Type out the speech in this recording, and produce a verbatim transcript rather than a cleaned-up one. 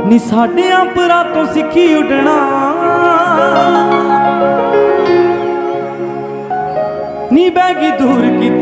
नी साडे अपरा तो सिखी उड़ना नी बैगी दूर की